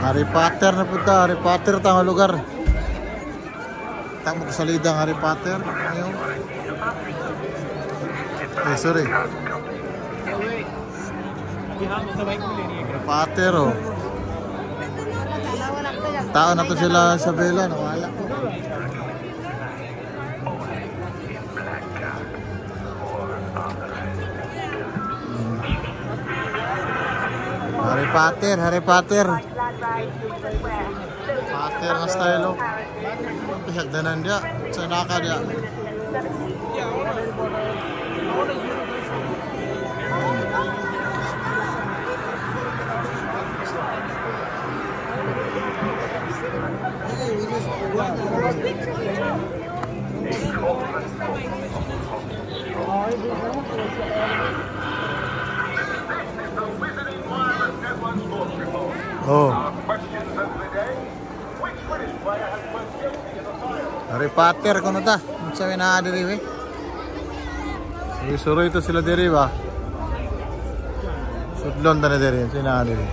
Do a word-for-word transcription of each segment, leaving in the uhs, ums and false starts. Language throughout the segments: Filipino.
Harry Potter na punta, Harry Potter tang lugar. Tak mo kasalidang Harry Potter. Ngayon. Eh, sorry. Harry Potter, oh. Tao na to sila sa Bella, nawala ko. Harry Potter, Harry Potter. Potter na style, oh. Pihagdanan dia, sa naka dia. Oh. Harry Potter kono ta. Sabi na diri we. Suruh itu sila diri ba. Sudlon ta na diri, sina diri.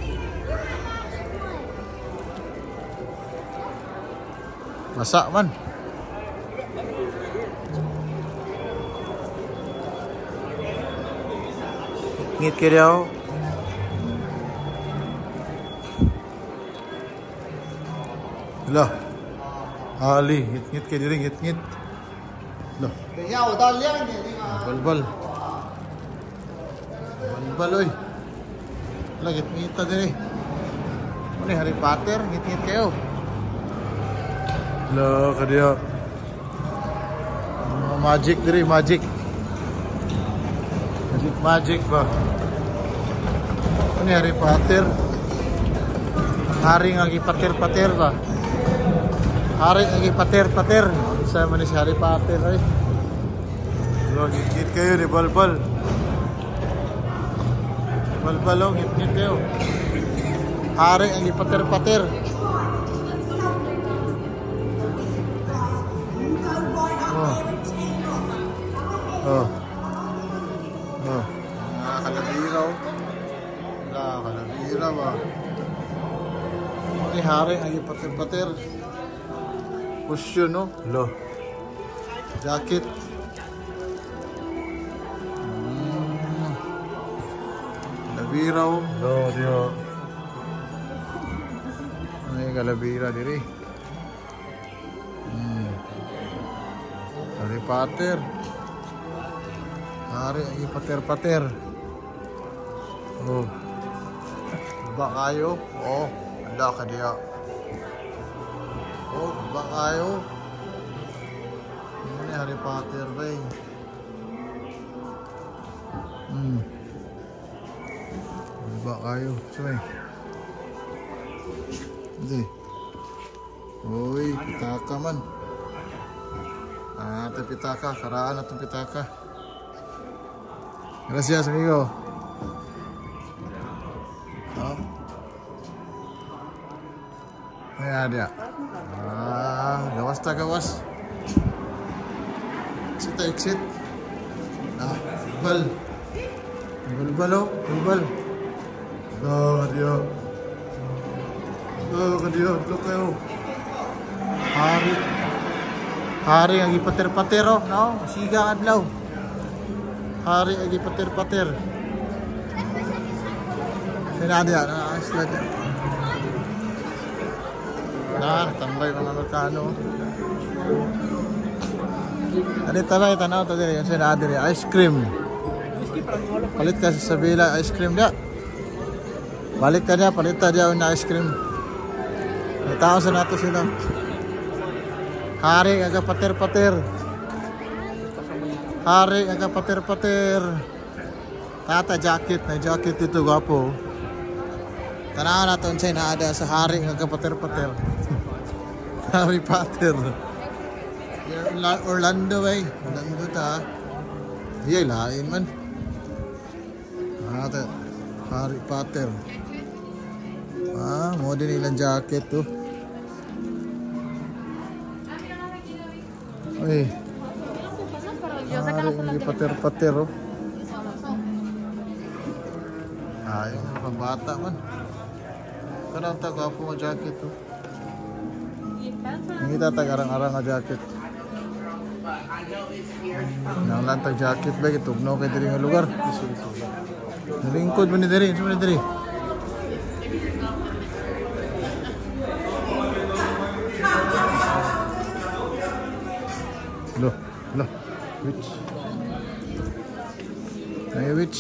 Masak man. Ngit ke dia. Lah. Ali, ngit-ngit ke diri, ngit-ngit. Lah. Bal-bal. Bal-bal oi. Lah ngit-ngit ta diri. Ini Harry Potter, ngit-ngit kayo. Lah ka dia. Magic diri, magic. Magic magic ba. Ini Harry Potter. Hari lagi patir-patir ba. Hari lagi patir-patir. Saya manis Harry Potter ay. Lo ngit kayo di bal-bal. Bal-bal lo ngit kayo. Hari lagi patir-patir. Oh. Oh. Oh. Ah, kalabiraw. Wala, kalabiraw ba. Ini hari lagi patir-patir. Push yun, no? Lo. Jacket. Hmm. Kalabiraw. Lo, diyo. Ay, kalabira diri. Hmm. Harry Potter. Hari lagi patir-patir. Oh. Ba kayo? Oh. Ada ka dia. Oh, ba kayo? Ini Harry Potter, bay. Hmm. Ba kayo? Sorry. Hindi. Uy, pitaka man. Ah, ito pitaka. Karaan na itong pitaka. Gracias, amigo. Oh. Ayan dia. Ah, gawas ta gawas. Exit exit. Ah, bal. Bal balo, bal. Oh, dia. Oh, dia, look kayo. Hari. Hari ang ipatir-patir oh, no? Siga adlaw. Hari ang ipatir-patir. Sina dia, na slide. Nah, tambay mga Amerikano. Ano talay tanaw to diri, yung sina diri, ice cream. Palit ka sa Bella ice cream dia. Balik ka dia, palit ta dia na ice cream. Tao sa nato sila. Hari aga patir-patir. Hari aga patir-patir. Tata jacket, na jacket itu gwapo. Tanaw naton siya na ada sa hari aga patir-patir. Harry Potter. Orlando bay. Orlando ta. Iyay lain man. Ah, Harry Potter. Ah, modern ilang jacket tuh. Uy. Hari ini patir-patir oh. Ah, yung pambata man. Kanang tagapo nga jacket to. Ngita tagarang-arang nga jacket. Nang lantag jacket ba itugnaw kay diri nga lugar. Nalingkod mo ni diri, mo ni diri. Lo, lo, which? Ay, which?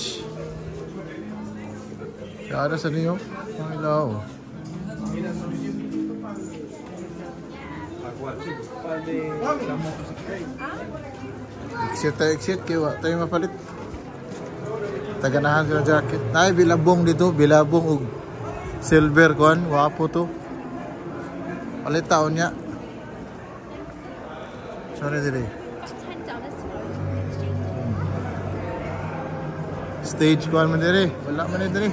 Kaya sa niyo? Ang ilaw. Exit tayo, exit. Kaya tayo mapalit. Taganahan sila jacket. Ay, bilabong dito. Bilabong og silver kuan. Wapo to. Palit taon niya. Sorry dili. Stage kuan man diri. Wala man diri.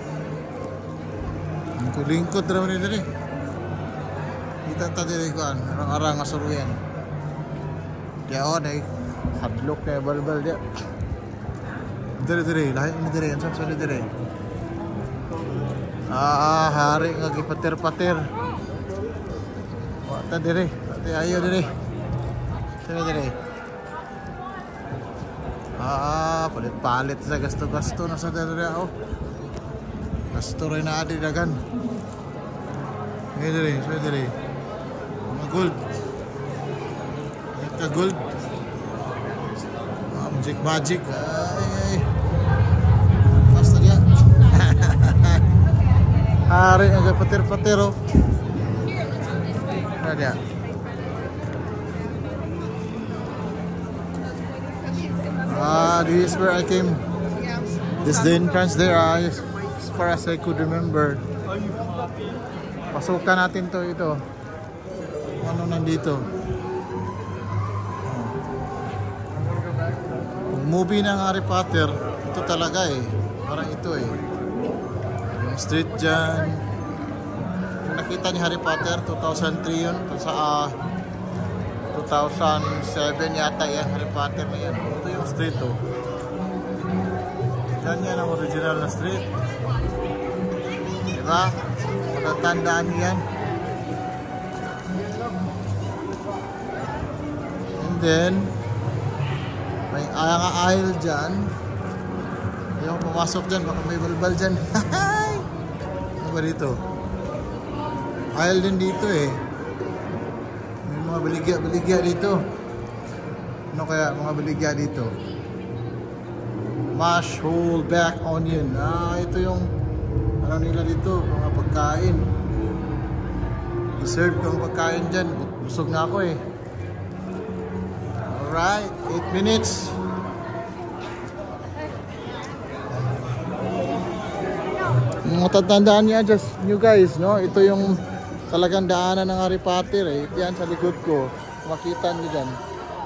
Ang lingkod ra man diri. Kita ta diri kuan, arang-arang nga suruyan. Diao nay hadlok kay balbal dia. Diri diri, lahi ni diri, ansa sa diri. Ah, hari nga gipater-pater. Wa ta diri, ate ayo diri. Sino diri? Ah, palit-palit sa gasto-gasto na sa diri oh. Gasto rin na adi dagan. Ngayon diri, sino diri? Mga gold. Ito gold. Ah, magic magic. Ay, ay. Basta dia. Hari agak pater-pater oh. Nah dia. Ah, this is where I came. This is the entrance there, ah, as far as I could remember. Pasukan natin to ito. Ano nandito? Yung movie ng Harry Potter, ito talaga eh. Parang ito eh. Yung street dyan. Yung nakita ni Harry Potter, two thousand three yun. Sa uh, two thousand seven yata yan, Harry Potter na yan. Ito yung street oh. Yan yan ang original na street. Diba? Matatandaan nyo yan. And then, may nga aisle dyan. Ayaw pumasok dyan, baka may balbal dyan. Ano ba dito? Aisle din dito eh. May mga baligya-baligya dito. Ano kaya mga baligya dito? Mash whole black onion. Ah, ito yung ano nila dito, mga pagkain. I-serve ko ang pagkain dyan. Busog na ako eh. Alright, eight minutes. Matatandaan niya just you guys, no? Ito yung talagang daanan ng Harry Potter eh. Ito yan sa likod ko. Makita niyo dyan.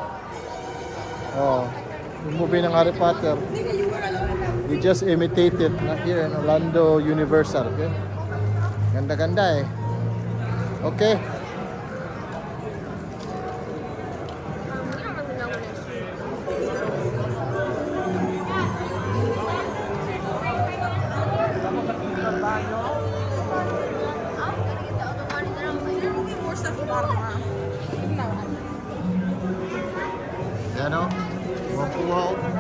Oh, yung movie ng Harry Potter. We just imitated na here in Orlando Universal. Okay? Ganda-ganda eh. Okay. Yan o. Mapuhaw.